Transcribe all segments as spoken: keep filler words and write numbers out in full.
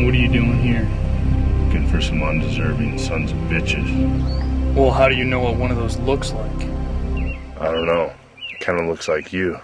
What are you doing here? Looking for some undeserving sons of bitches. Well, how do you know what one of those looks like? I don't know. Kind of looks like you.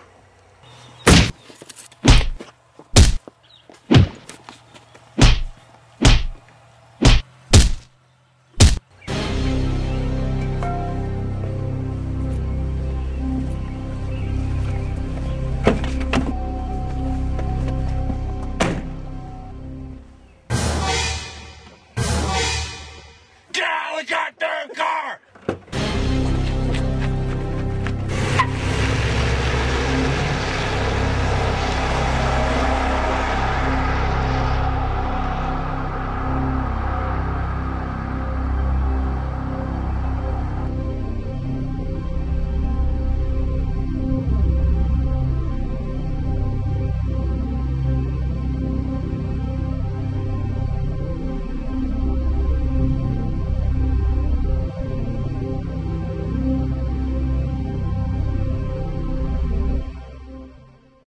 Helicopter car!